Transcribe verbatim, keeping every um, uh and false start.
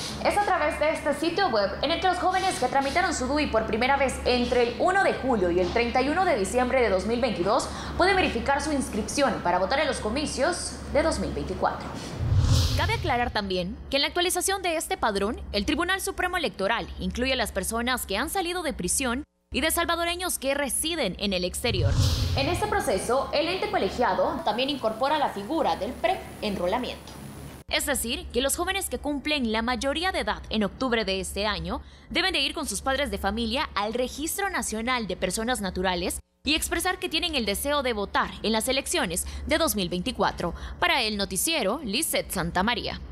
Es a través de este sitio web en el que los jóvenes que tramitaron su D U I por primera vez entre el uno de julio y el treinta y uno de diciembre de dos mil veintidós pueden verificar su inscripción para votar en los comicios de dos mil veinticuatro. Cabe aclarar también que en la actualización de este padrón, el Tribunal Supremo Electoral incluye a las personas que han salido de prisión y de salvadoreños que residen en el exterior. En este proceso, el ente colegiado también incorpora la figura del pre-enrolamiento. Es decir, que los jóvenes que cumplen la mayoría de edad en octubre de este año deben de ir con sus padres de familia al Registro Nacional de Personas Naturales y expresar que tienen el deseo de votar en las elecciones de dos mil veinticuatro. Para el noticiero, Lizeth Santamaría.